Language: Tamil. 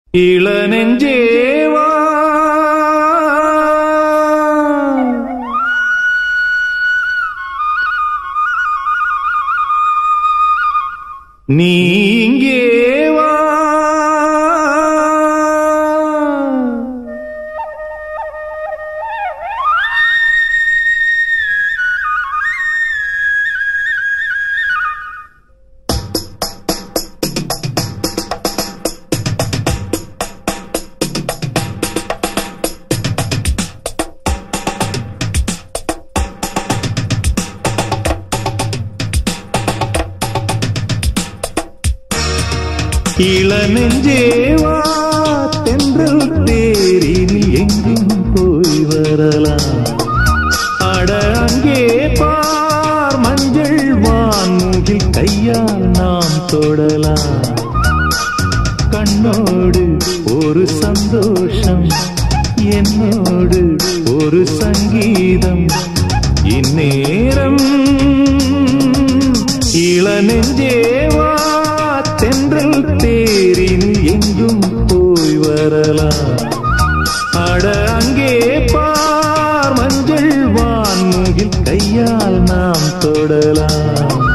இளநெஞ்சேவா நீ இங்கே வா, இளநெஞ்சேவா தென்றல் தேரில் எங்கும் போய் வரலாம். அட அங்கே பார் மஞ்சள் வான்முகில் கையால் நாம் தொடலாம். கண்ணோடு ஒரு சந்தோஷம், என்னோடு ஒரு சங்கீதம். இந்நேரம் இளநெஞ்சேவா தென்றல் தேரில் எங்கும் போய் வரலாம். அட அங்கே பார் மஞ்சள் வான்முகில் கையால் நாம் தொடலாம்.